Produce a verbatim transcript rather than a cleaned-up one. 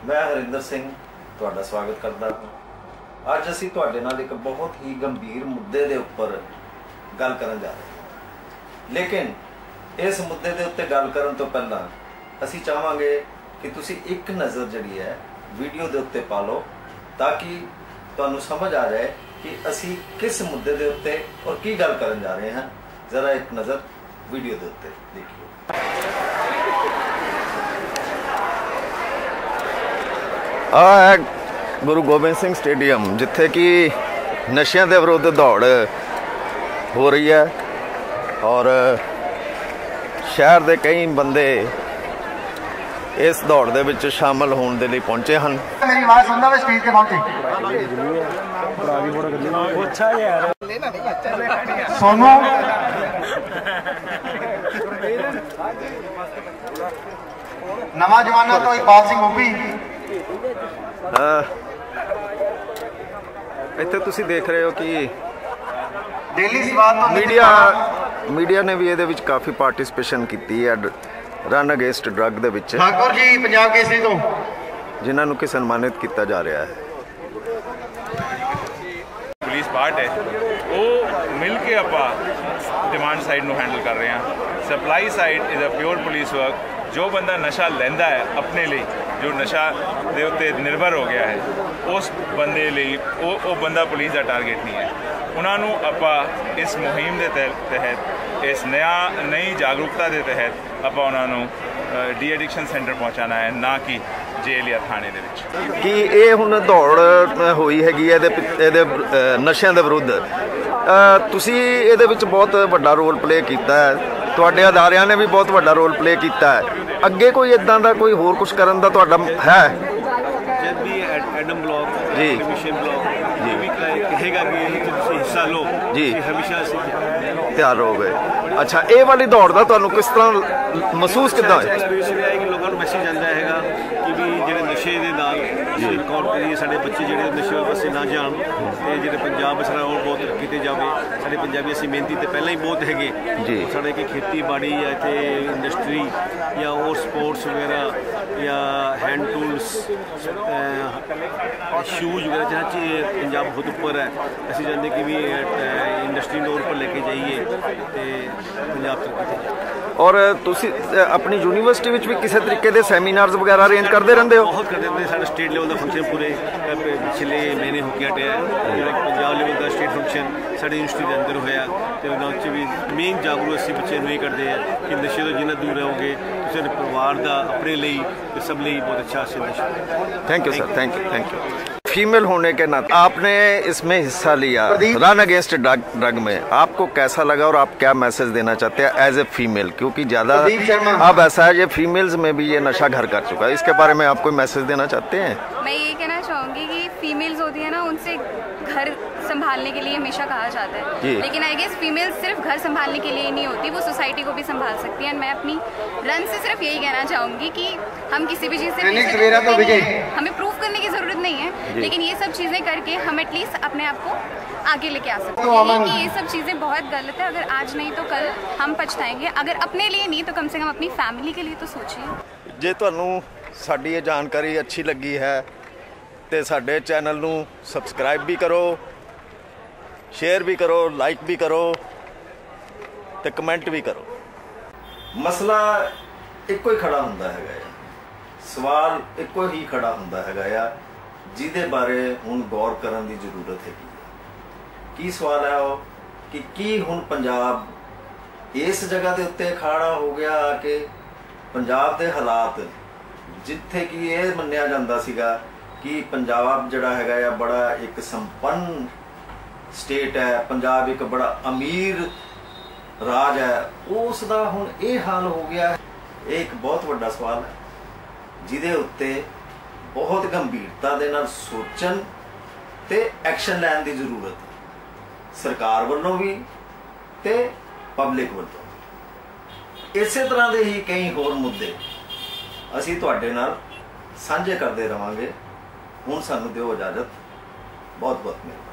मैं हरिंदर सिंह तुहाडा स्वागत करता हूँ। अज असी तुहाडे नाल एक बहुत ही गंभीर मुद्दे दे उपर गल करन जा रहे हैं, लेकिन इस मुद्दे दे उत्ते गल करन तो पहला असी चाहांगे कि तुसी एक नज़र जिहड़ी है वीडियो दे उत्ते पा लो, ताकि तुहानूं समझ आ जाए कि असी किस मुद्दे दे उत्ते और की गल करन जा रहे हैं। जरा एक नज़र वीडियो दे उत्ते देखिए। आ है गुरु गोबिंद सिंह स्टेडियम, जिथे कि नशियां दे विरुद्ध दौड़ हो रही है और शहर के कई बंदे इस दौड़ दे विच शामिल होने दे लिए पहुंचे हैं। मेरी आवाज सुनदा वे स्टेज ते पहुंचे सोनू नवा जमाना तो इकबाल सिंह ओपी इत्थे तुसी देख रहे हो कि डेली स्वाद मीडिया मीडिया ने भी ये विच काफ़ी पार्टिसिपेशन की है रन अगेंस्ट ड्रग दे विच। ठाकुर जी पंजाब केसरी तो जिन्होंने कि सन्मानित किया जा रहा है। पुलिस पार्ट है वो मिल के आपां डिमांड साइड नूं हैंडल कर रहे हैं। Supply side is a pure police work. जो बंदा नशा लैंदा है अपने लिए, जो नशा दे उत्ते निर्भर हो गया है, उस बंदे लिए वो वो बंदा पुलिस का टारगेट नहीं है। उन्होंने आपां इस मुहिम के तहत इस नया नई जागरूकता के तहत आपां उन्होंने डी एडिक्शन सेंटर पहुँचाना है, ना कि जेल या थाने दे विच। कि ये हुण दौड़ होई हैगी इहदे नशिਆਂ ਦੇ विरुद्ध, तुसी इहदे विच बहुत वड्डा रोल प्ले कीता है, तुहाडे अदारिਆਂ ने भी बहुत वड्डा रोल प्ले कीता है। अगे कोई इदां दा कोई होर कुछ करन दा तुहाडा है? जब भी एडम ब्लॉक जी मिशन ब्लॉक जी भी कहेगा कि तुसी हिस्सा लो जी, हमेशा तैयार हो गए। अच्छा, ये वाली दौड़ का तुहानूं किस तरह महसूस किद्दां होया? एक्सपीरियंस है कि लोगों को मैसेज आता है कि भी ਜਿਹੜੇ ਨਸ਼ੇ ਦੇ ਨਾਲ ਰਿਕਾਰਡ ਕਰੀਏ, ਸਾਡੇ ਬੱਚੇ ਜਿਹੜੇ ਨਸ਼ੇ ਪਾਸੇ ਨਾ ਜਾਣ ਤੇ ਜਿਹੜੇ ਪੰਜਾਬ ਅਸਰ ਉਹ ਬਹੁਤ ਤਰੱਕੀ ਤੇ ਜਾਵੇ। ਸਾਡੇ ਪੰਜਾਬੀ ਅਸੀਂ ਮਿਹਨਤੀ ਤੇ ਪਹਿਲਾਂ ਹੀ ਬਹੁਤ ਹੈਗੇ ਜੀ। ਸਾਡੇ ਕੀ ਖੇਤੀਬਾੜੀ ਜਾਂ ਇੱਥੇ ਇੰਡਸਟਰੀ ਜਾਂ ਹੋਰ ਸਪੋਰਟਸ ਵਗੈਰਾ ਜਾਂ ਹੈਂਡ ਟੂਲਸ ਸ਼ੂਜ਼ ਵਗੈਰਾ ਜहाँ ਚ ਪੰਜਾਬ ਬਹੁਤ ਉੱਪਰ ਹੈ। ਅਸੀਂ ਚਾਹੁੰਦੇ ਕਿ ਵੀ ਇੰਡਸਟਰੀ ਨੂੰ ਉੱਪਰ ਲੈ ਕੇ ਜਾਈਏ ਤੇ ਪੰਜਾਬ ਤਰੱਕੀ ਤੇ ਜਾਵੇ। और तुसी अपनी यूनिवर्सिटी विच भी किसी तरीके के सैमीनार्स वगैरह अरेंज करते रहते हो? बहुत करते रहते हैं। स्टेट लेवल का फंक्शन पूरे पिछले महीने होके हटिया है। पंजाब लेवल का स्टेट फंक्शन साड़ी यूनिवर्सिटी के अंदर होया तो उन्होंने भी मेन जागरूक असी बच्चे नहीं करते हैं कि नशे तो जिन्ना दूर रहोगे तुम परिवार का अपने लिए सब लिए बहुत अच्छा संदेश। Thank you sir, thank you thank you. Female होने के नाते आपने इसमें हिस्सा लिया रन अगेंस्ट ड्रग ड्रग में, आपको कैसा लगा और आप क्या मैसेज देना चाहते हैं एज ए फीमेल? क्योंकि ज़्यादा अब ऐसा है ये फीमेल्स में भी ये नशा घर कर चुका है, इसके बारे में आप कोई मैसेज देना चाहते हैं? मैं ये कहना चाहूँगी कि फीमेल्स होती है ना, उनसे घर संभालने के लिए हमेशा कहा जाता है, लेकिन आई गेस फीमेल्स सिर्फ घर संभालने के लिए ही नहीं होती, वो सोसाइटी को भी संभाल सकती है। मैं अपनी रन से सिर्फ यही कहना चाहूँगी कि हम किसी भी चीज़ से हमें प्रूव करने की ज़रूरत नहीं है, लेकिन ये सब चीज़ें करके हम एटलीस्ट अपने आप को आगे लेके आ सकते हैं। कि ये सब चीज़ें बहुत गलत है, अगर आज नहीं तो कल हम पछताएंगे। अगर अपने लिए नहीं तो कम से कम अपनी फैमिली के लिए तो सोचिए। जे तुहानूं साडी ये जानकारी अच्छी लगी है तो साडे चैनल नूं सबसक्राइब भी करो, शेयर भी करो, लाइक भी करो तो कमेंट भी करो। मसला एको ही खड़ा हुंदा हैगा, सवाल एको ही खड़ा हुंदा हैगा जिहदे बारे हुण गौर करन दी जरूरत हैगी। की सवाल है वो कि की हुण पंजाब इस जगह के उत्ते खाड़ा हो गया कि पंजाब के हालात जिथे कि ये मन्निया जाता सीगा कि पंजाब जिहड़ा हैगा या बड़ा एक संपन्न स्टेट है, पंजाब एक बड़ा अमीर राज है, उसका हुण ये हाल हो गया है। एक बहुत बड़ा सवाल है जिहदे उत्ते बहुत गंभीरता दे नाल सोचण ते एक्शन लैण दी जरूरत है, सरकार वालों भी ते पब्लिक वालों। इस तरह के ही कई होर मुद्दे असी तुहाडे नाल साझे करते रहांगे। हुण सानूं दिओ इजाजत। बहुत बहुत मेहरबानी।